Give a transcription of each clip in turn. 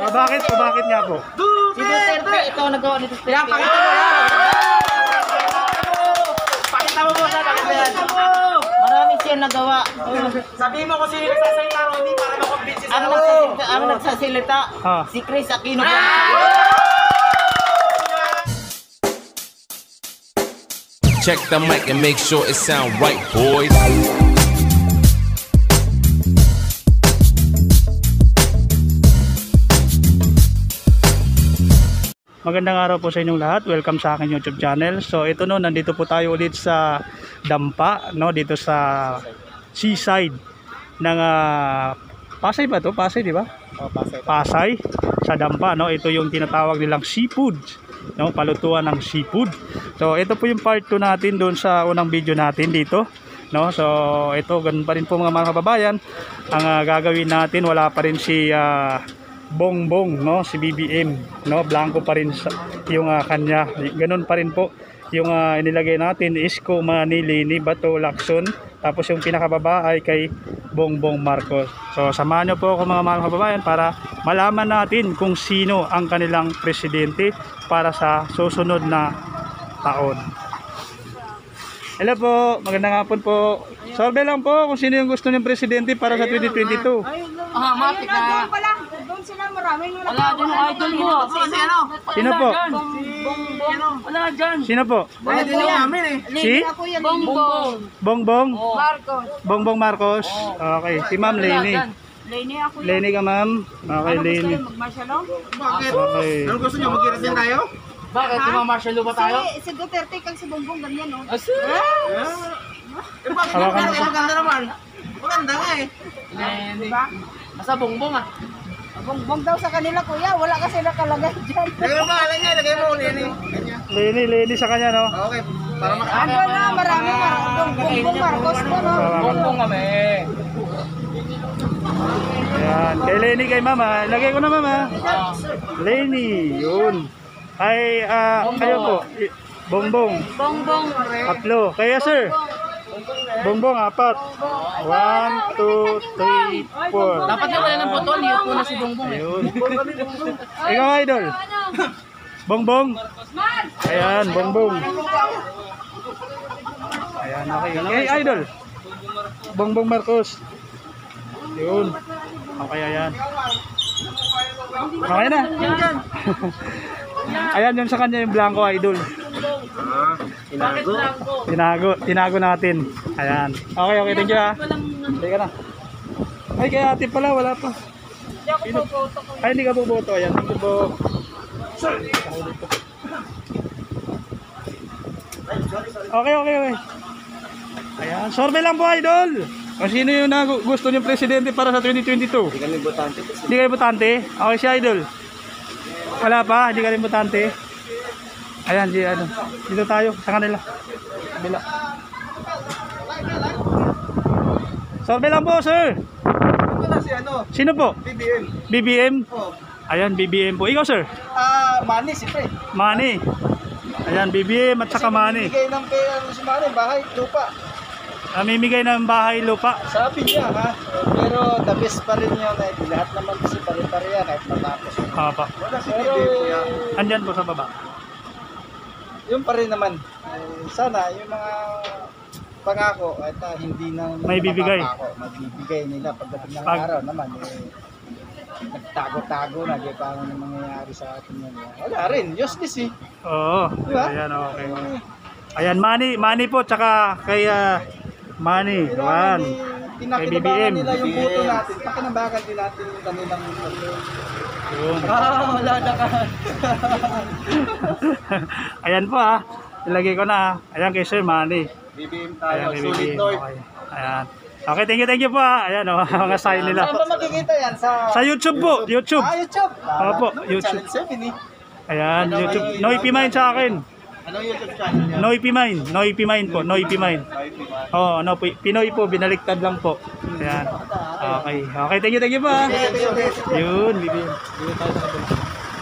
Bakit po? Bakit nga po? Si Duterte, ito nagawa ni Duterte. Yan, pakita mo yan. Pakita mo muna, pakita yan. Marami siya nagawa. Sabihin mo kung sino nagsasalita, Ronnie, para makumbinsi sa Ang nagsasalita, Ah. si Chris Aquino. Check the mic and make sure it sound right, boys. Magandang araw po sa inyong lahat. Welcome sa aking YouTube channel. So ito no, nandito po tayo ulit sa Dampa, no, dito sa seaside ng Pasay ba to? Pasay, di ba? Oh, Pasay. Pasay sa Dampa, no. Ito yung tinatawag nilang seafood, no, palutuan ng seafood. So ito po yung part 2 natin doon sa unang video natin dito, no. So ito ganun pa rin po mga kababayan. Ang gagawin natin, wala pa rin si Bongbong, no, si BBM, no, blanco pa rin yung kanya. Ganun pa rin po yung inilagay natin, Isko, Manili, ni Bato, Lacson, tapos yung pinakababa ay kay Bongbong Marcos. So samahan nyo po ako mga mahal kababayan para malaman natin kung sino ang kanilang presidente para sa susunod na taon. Hello po, magandang hapon po. Survey lang po kung sino yung gusto niyong presidente para sa 2022. Ah, mapit na. Doon sila maraming Wala din yung idol mo. Sino po? Wala dyan. Sino po? Kaya din yung amin eh. Si? Bongbong. Bongbong? Marcos. Bongbong Marcos? Okay, si Ma'am Leni. Leni ako yan. Leni ka ma'am? Okay, Leni. Magmarsyalo? Bakit? Okay. Ano gusto nyo? Mag-irat din tayo? Bakit? Marshall ba tayo? Si Duterte kang si Bongbong ganyan, no? Asa? Eh, bakit? Hawakan mo. Maganda naman. Maganda nga eh. Diba? Asa Bongbong ah? Bongbong daw sa kanila, kuya. Wala kasi nakalagay dyan. Lagay mo pangalan niya, lagay mo Lenny. Leni sa kanya, no? Okay, para Ano na, maraming Bongbong Marcos na, no? Bongbong kami. Ayan, kay Leni kay mama. Lagay ko na mama. Leni, yun. Ay, kayo po. Bongbong. Bongbong. Tatlo. Kaya sir. Bongbong, 4. 1, 2, 3, 4. Dapat na wala ng boto, liyo po na si Bongbong eh. Ayun. Ikaw idol. Bongbong. Ayan, Bongbong. Ayan, okay. Okay, idol. Bongbong Marcos. Yun. Okay, ayan. Okay na. Ayan, yun sa kanya yung blanco idol. Tinago natin. Ayan. Okay, thank you ha. Teka na. Ay, kaya ate pala, wala pa. Ay, hindi ka boboto. Ayan, thank you po. Okay. Ayan, survey lang po idol. Kung sino yung gusto niyong presidente para sa 2022? Hindi kami botante. Hindi kayo botante? Okay si idol. Wala pa, hindi ka rin botante. Ayan, dito tayo sa kanila. Bila. Survey lang po, sir. Wala si ano? Sino po? BBM. BBM? Oh. Ayan, BBM po. Ikaw, sir? Manny, siyempre. Manny. Ayan, BBM at saka Manny. Bigay ng pera si Manny, bahay, lupa. Namimigay ng bahay, lupa. Sabi niya ha, pero the best pa rin yun eh. Lahat naman kasi pare-pareha kahit matapos. Apa. Pero Andyan po sa baba. yun pa rin naman. Sana yung mga pangako at hindi na May bibigay. magbibigay nila pagdating ng Pag- araw naman nagtago-tago na di pa ano mangyayari sa atin yan. Wala rin, useless eh. Oo. Diba? Ayan, okay. Ayan, Manny po, tsaka kay Manny. Pero Ayan. pinakinabangan BBM. nila yung boto natin, pakinabangan din natin yung kanilang Yun. wala na ka. Ayan po ha. Ilagay ko na ha. Ayan kay Sir Manny. BBM Ayan tayo, kay solid BBM. North. Okay. Ayan. Okay, thank you po ha. Ayan o, mga sign nila. Saan ba makikita yan? Sa YouTube po, YouTube. YouTube. Opo, YouTube. Channel 7 eh. Ayan, YouTube. Noipy Mine sa akin. Anong YouTube channel niya? Noipy Mine po, Noipy Mine. Oo, no, Pinoy po, binaliktad lang po. Ayan. Okay, thank you po ha. Yun, BBM. Dito tayo sa kabila.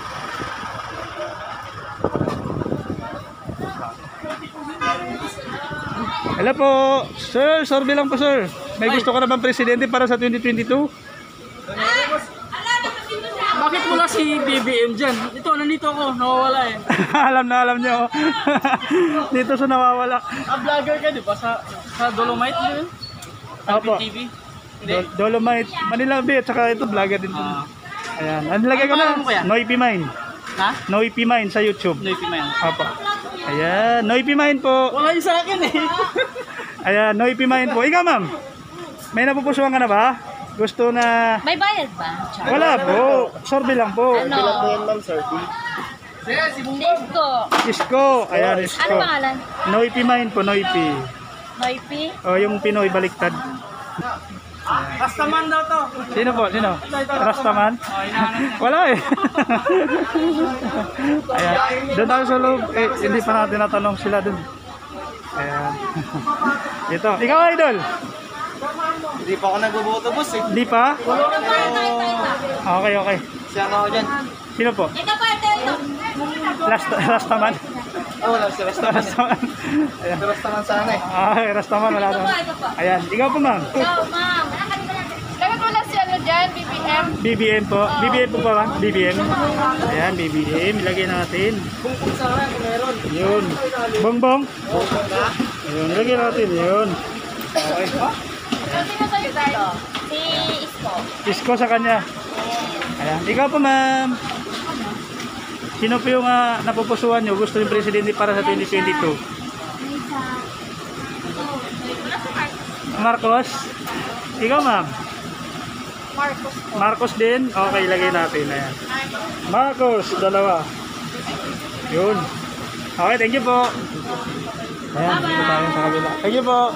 Hello po. Sir, survey lang po sir. May gusto ka na bang presidente para sa 2022? Bakit wala si BBM dyan? Ito, nandito ako, nawawala eh. alam nyo. Dito sa nawawala. Vlogger ka, di ba? Sa Dolomite mo yun? Opo. TV? Hindi? Dolomite, Manila Beach, saka ito vlogger din. Ayan. Ano lagay ko na? Ano kaya? Noipy Mine. Ha? Noipy Mine sa YouTube. Noipy man. Opo. Ayan, Noipy Mine po. Wala yung sa akin eh. Ayan, Noipy Mine po. Ikaw, ma'am. May napupusuan ka na ba? Gusto na... May bayad ba? Wala po. Sorbe lang po. Ano? Si Bongbong. Disco. Isko. Ayan, Ano Isko. pangalan? Noipy Mine po, Noipy. Noipi? O, yung Pinoy baliktad. Rastaman daw to. Sino po? Sino? Rastaman? Wala eh. Ayan. Doon tayo sa loob. Eh, hindi pa natin natanong sila doon. Ayan. Ito. Ikaw, idol. Hindi pa ako nagboboto, boss eh. Hindi pa? Okay. Siya ako dyan. Sino po? Ikaw pa ito. Rastaman? Wala si Rastaman. Rastaman. Ayan. Rastaman sana eh. Rastaman. Wala Ito doon. pa, ito pa. Ayan. Ikaw po, ma'am. Ikaw, ma'am. Dapat wala si ano dyan, BBM. BBM po. BBM po ba, ma'am? BBM. Ayan, BBM. Ilagay natin. Kung sana kung meron. Yun. Bongbong. Ayun, lagay natin. Yun. Okay. Sino sa'yo dito? Si Isko. Isko sa kanya. Ayan. Ikaw po, ma'am. Sino po yung napupusuan nyo? Gusto yung presidente para sa 2022? Marcos? Ikaw, ma'am? Marcos din? Okay, lagay natin. Ayan. Marcos, dalawa. Yun. Okay, thank you po. Ayan, dito tayo sa kabila. Thank you po.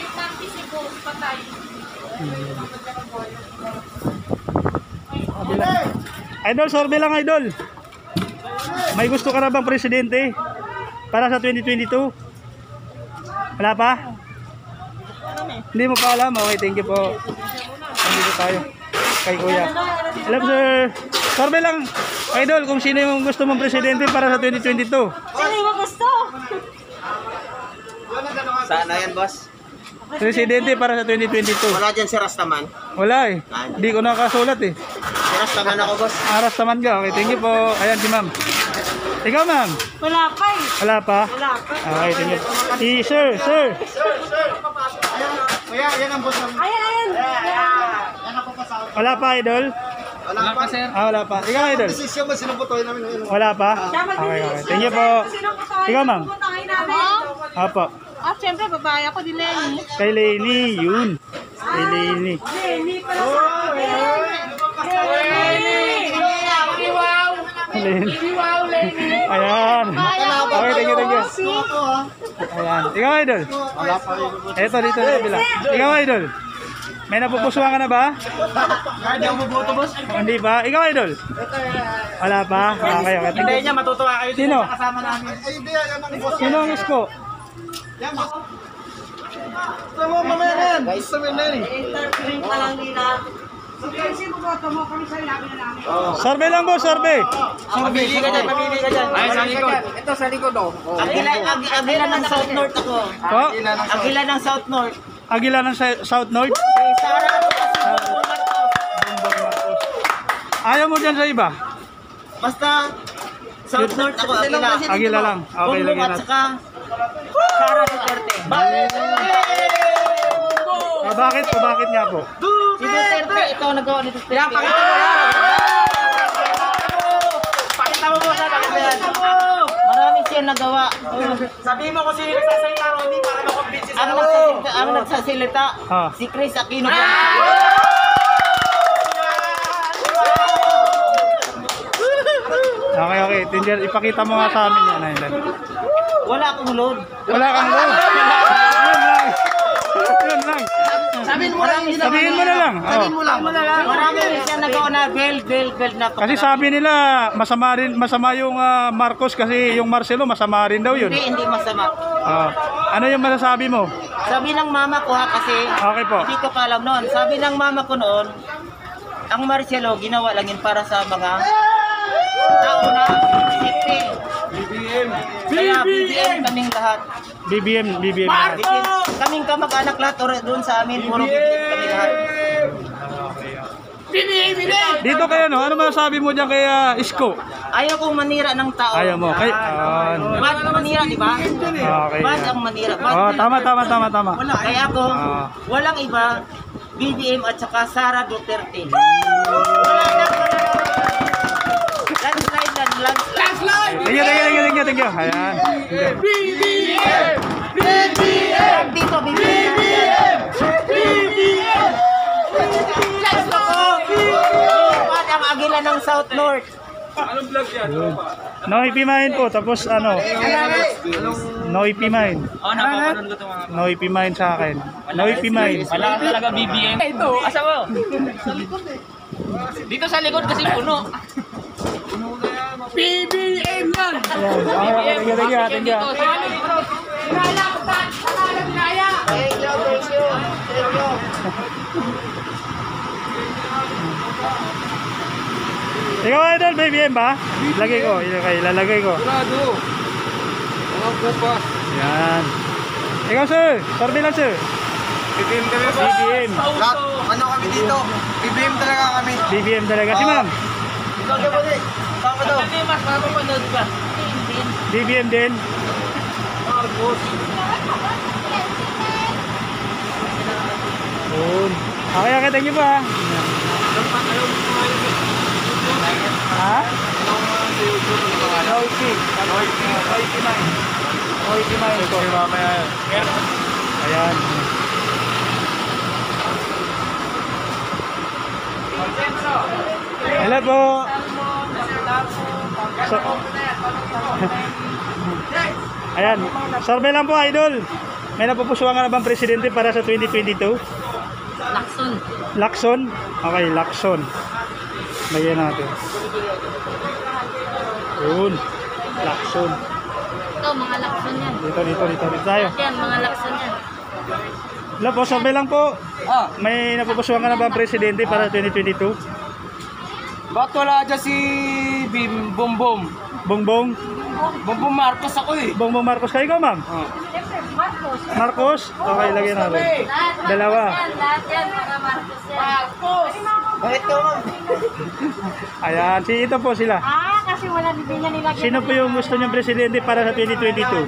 Kabila. Idol, sorbe lang, idol. May gusto ka na bang presidente para sa 2022? Wala pa? Hindi mo pa alam? Okay, thank you po. Nandito tayo kay kuya. Hello sir. Sorbe lang, idol, kung sino yung gusto mong presidente para sa 2022. Sino yung gusto? Sana yan, boss. Presidente para sa 2022. Wala dyan si Rastaman. Wala eh. Hindi ko nakasulat eh. Si Rastaman ako, boss. Aras naman ka. Okay, thank you po. Ayan si ma'am. Ikaw, ma'am? Wala pa eh. Wala pa? Okay, thank you. Si sir. Kuya, yan ang boss. Ayan. Wala pa, idol? Wala pa, sir. Wala pa. Ikaw, idol? Desisyon mo, sinubutoy namin. Wala pa? Okay. Thank you po. Ikaw, ma'am? Apo. Siyempre, babae ako din Lenny. Kay Lenny, yun. Kay Lenny. Lenny. Ayan. Okay, thank you. Ayan. Ikaw, idol? Wala pa. Eto, dito sa kabila. Ikaw, idol? May napupusuan ka na ba? Hindi ako maboto, boss. Hindi pa? Ikaw, idol? Wala pa? Okay. Thank you. Niya, matutuwa kayo dito Sino? sa kasama namin. Ay, hindi. Yan ang boss. Sino ang isko? Yan, boss. Gusto mo, mamaya na yan. Gusto mo na yan. Sorbe lang, boss. Sorbe. Mamili ka dyan. Ay, sa likod. Ito sa likod, oh. Agila ng South North ako. Po? Agila ng South North. Agila ng South North. Ayaw mo dyan sa iba? Basta South North ako, Agila. Agila lang. Okay, lagyan At natin. saka Sara Duterte. Bakit po? Bakit nga po? Si Duterte, ikaw nagawa ni Duterte. Pakita mo yan. Pakita mo mo sa yan. Marami siya nagawa. Sabihin mo kung sino nagsasalita, Ronnie, para makumbinsi sa ano nagsasalita? Ah. Si Chris Aquino. Okay. Tinder, ipakita mo nga sa amin yan. Ayun. Wala akong load. Wala kang load. Yun lang. Sabihin mo lang. Sabihin mo na lang. Oh. Marami siya nagawa na belt na. Kasi sabi nila, masama yung Marcos kasi yung Marcelo masama rin daw yun. Hindi masama. Ano yung masasabi mo? Sabi ng mama ko ha, kasi Okay po. hindi ko pa alam noon. Sabi ng mama ko noon, ang Marcelo ginawa lang yun para sa mga tao na safety. Kaya BBM kaming lahat. BBM. Kaming kamag-anak lahat doon sa amin, puro BBM kami lahat. Dito kayo, no? Ano masasabi mo dyan kay Isko? Ayaw kong manira ng tao. Ayaw mo. Kay, Bad ang manira, di ba? okay. Bad ang manira. Bad Oh, tama. Kaya ako, walang iba, BBM at saka Sara Duterte. Landslide lang, landslide. Thank you. Ayan. Dito, BBM. Bad ang agila ng South North. No ipimahin po. Tapos ano? No ipimahin. No ipimahin sa akin. No ipimahin. Wala ka talaga BBM. Ito, asa mo? Dito sa likod kasi puno. BBM yan! Thank you. Ikaw idol, BBM ba? Lagay ko, ilalagay ko. Yan. Ikaw sir, sorbe lang sir. BBM kami. BBM. Lahat, ano kami dito? BBM talaga kami. BBM talaga. Si ma'am, Baka daw. Kasi mas mapapanood ka. BBM din. Yun. Okay, thank you po ha. Ha? Noisy. Noisy mine. Ito. Ayan. Hello po. Ayan. Survey lang po idol. May napupusuan ka na bang presidente para sa 2022? Lakson. Lacson? Okay, Lacson. Lagyan natin. Yun. Lacson. Ito, mga lakson yan. Dito tayo. Yan, mga lakson yan. Hello po, survey lang po. May napupusuan ka na bang presidente para 2022? Ba't wala dyan si Bongbong? Bongbong? Bongbong Marcos ako eh. Bongbong Marcos kayo ka, ma'am? Marcos. Marcos? Okay, lagyan natin. Dalawa. Lahat yan, mga Marcos yan. Bakit ka mo? Ayan, ito po sila. Kasi wala din niya nilagyan. Sino po yung gusto niyong presidente para sa 2022?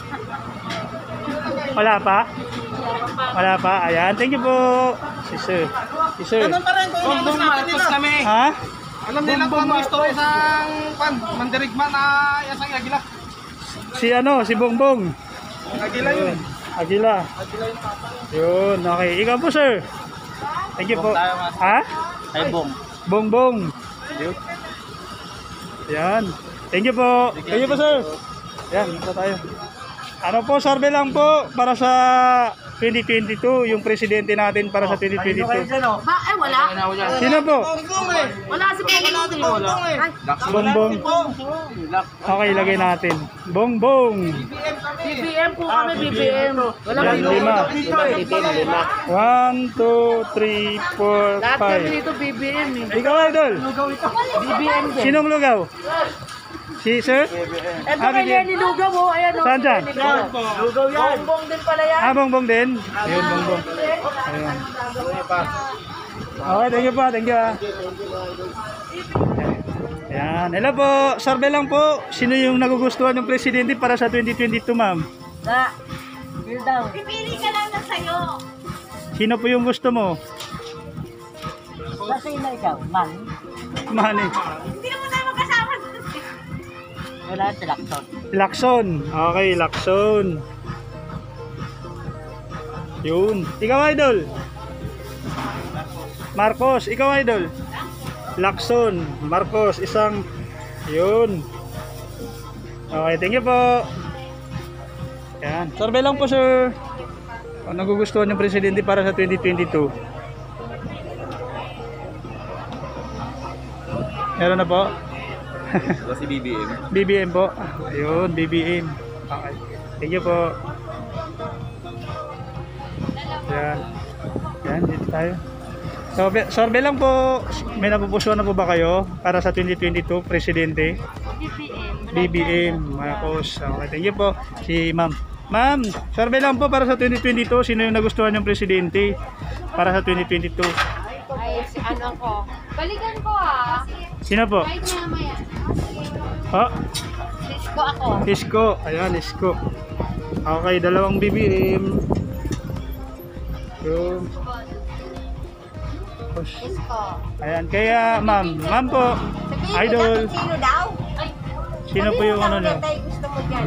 Wala pa? Wala pa? Ayan, thank you po. Si sir. Bongbong Marcos kami. Ha? Alam nila kung ano gusto isang mandirigman na isang agila. Si Bongbong. Agila yun. Agila. Yun, okay. Ikaw po, sir. Thank you po. Ha? Ay, Bong. Bongbong. Yan. Thank you po. Thank you po, sir. Yan, ito tayo. Ano po, survey lang po para sa 2022, yung presidente natin para sa 2022. Wala. Sino po? Wala si Bongbong. Bongbong. Okay, lagay natin. Bongbong. BBM po kami, BBM. Yan, 5. 1, 2, 3, 4, 5. dito BBM eh. Ikaw, idol. BBM din. Sinong lugaw? Si sir? Ito kay Lenny Lugaw mo. Ayan o. Saan dyan? Lugaw yan. Bongbong din pala yan. Bongbong din? Ayun, Bongbong. Ayun. Okay, thank you po. Thank you. Ayan. Hello po. Survey lang po. Sino yung nagugustuhan ng presidente para sa 2022, ma'am? Pipili ka lang ng sayo. Sino po yung gusto mo? Kasi na ikaw, man. Mani. Hindi naman tayo magkasama. Wala si Lacson. Lacson. Okay, Lacson. Yun. Ikaw, idol. Marcos. Ikaw, idol. Lacson. Marcos. Isang. Yun. Okay, thank you po. Yan. Survey lang po, sir. Ano nagugustuhan ng presidente para sa 2022? Meron na po. Si BBM. BBM po. Ayun, BBM. Okay. Thank you po. Yan. Yan, dito tayo. Survey lang po. May napupusuan na po ba kayo para sa 2022 presidente? BBM. Marcos. Okay, thank you po. Si ma'am. Ma'am, survey lang po para sa 2022. Sino yung nagustuhan ng presidente para sa 2022? Ay, si ano Nako. Balikan ko ah. Sino po? Kahit maya-maya. Oh, Isko ako. Isko. Ayan, Isko. Okay, dalawang BBM. Yung Isko. ayan, kaya ma'am po, Sabihin mo idol. dapat sino daw? Sino po yung ano na? Tayo gusto mo dyan.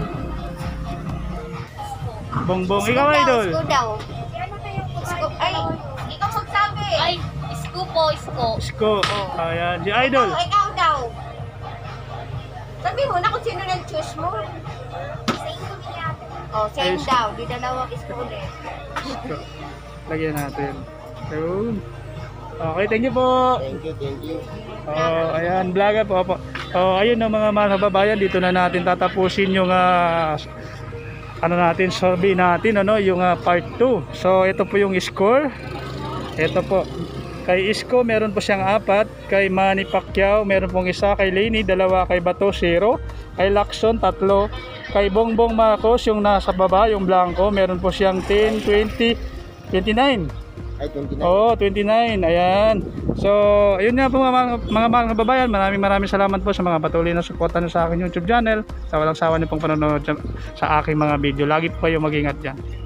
Bongbong, ikaw idol. Isko daw. Isko. Ay, ikaw magsabi. Ay, isko po, isko. Isko. Ayan, si idol. Ikaw daw. Sabi mo na kung sino nag-choose mo. Oh, same Isko. daw. Di dalawang isko ulit. Isko. Lagyan natin. Yun. Okay, thank you po. Thank you. Oh, ayan, vlogger po. Oh, ayun no, mga mahal na kababayan, dito na natin tatapusin yung ano natin, survey natin, ano, yung part 2. So, ito po yung score. Ito po. Kay Isko, meron po siyang 4. Kay Manny Pacquiao, meron pong 1. Kay Lainey, 2. Kay Bato, 0. Kay Lacson, 3. Kay Bongbong Marcos, yung nasa baba, yung blanco, meron po siyang 10, 20, 29. Ay, 29. Oo, 29. Ayan. So, ayun nga po mga mahal na babayan. Maraming salamat po sa mga patuloy na suporta nyo sa akin YouTube channel. Sa walang sawa niyo pong panonood sa aking mga video. Lagi po kayo mag-ingat dyan.